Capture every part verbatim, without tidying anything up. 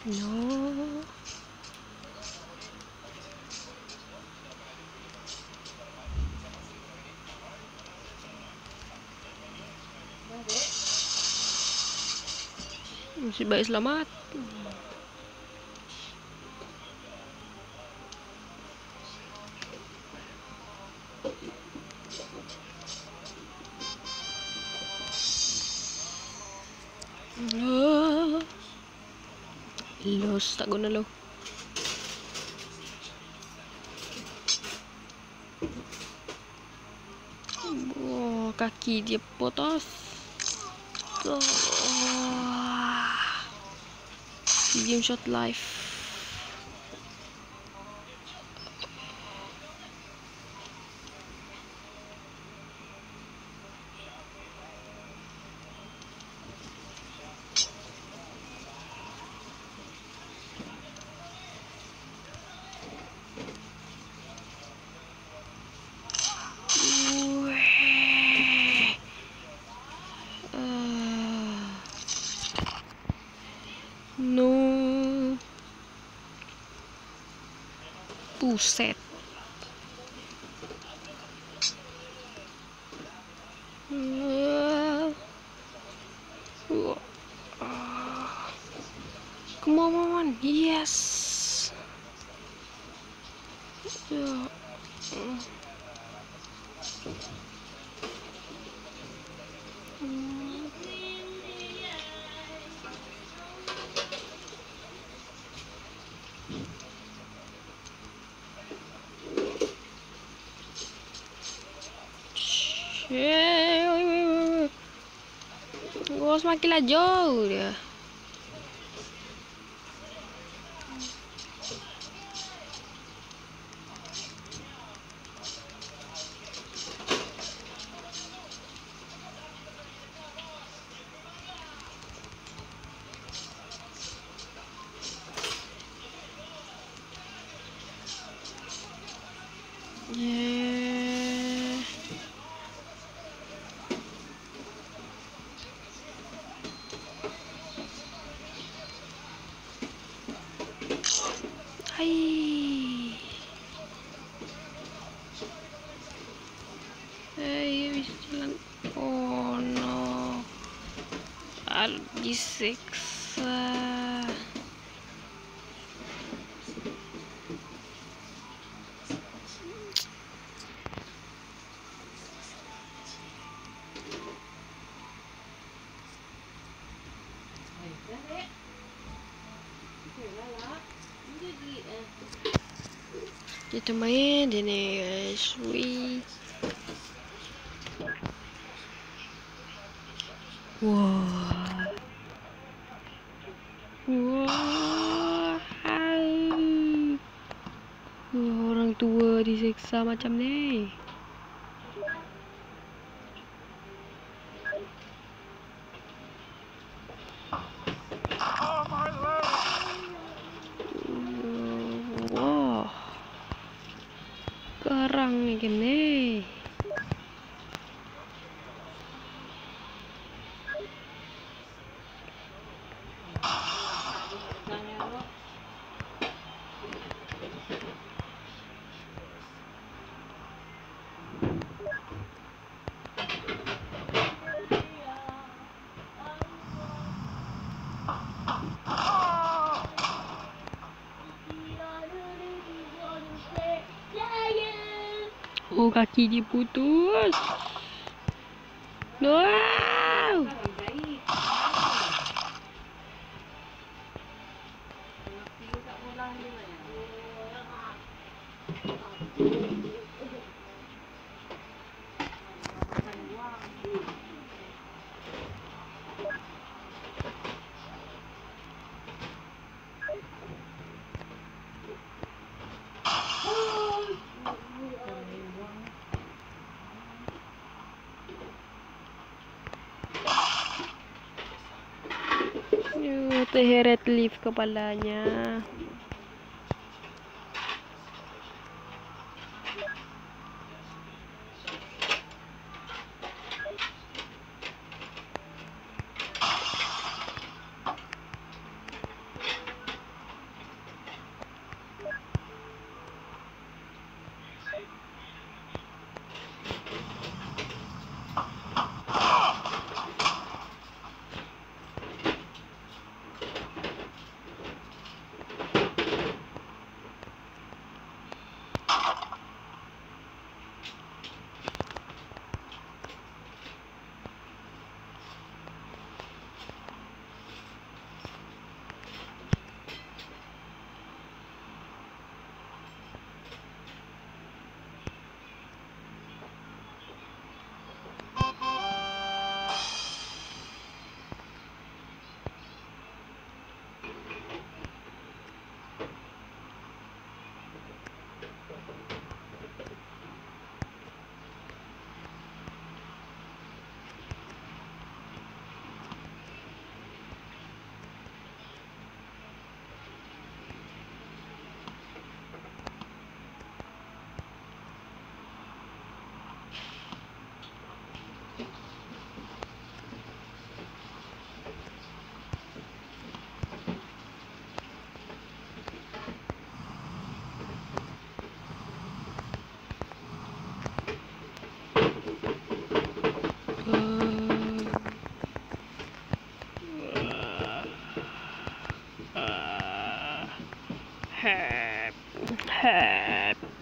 No. Masih baik selamat. Lo, los tak guna lo. Oh, kaki dia putus. Oh. Medium shot life. No. Buset. Uh. Uh. Come on, yes. Uh. Uh. Eh, gua semakin lah jauh dia. Yeah. Hai. Hey, bisa jalan. Oh no. I'll disiksa. Kita main dia ni guys. Wih. Wah. Wah. Hai. Wah, orang tua disiksa macam ni. Wah. Karang ni gini. Oh, kaki dia putus. Wow. Yuh, terheret lift kepalanya.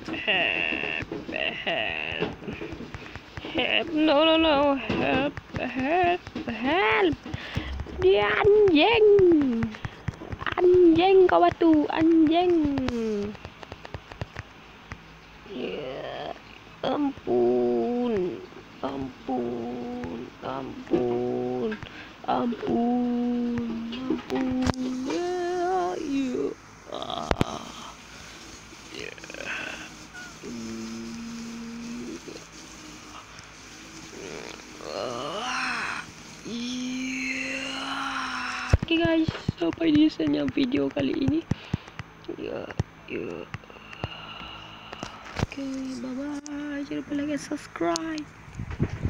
Help, help, help, no, no, no, help, help, help. Dia anjing, anjing kau batu, anjing. Ya, ampun, ampun, ampun, ampun, ampun. Ya, ya. Ah. Ya. Hmm. Ah. Ya. Oke guys, sampai di sana video kali ini. Ya, ya. Oke, bye bye. Jangan lupa like dan subscribe.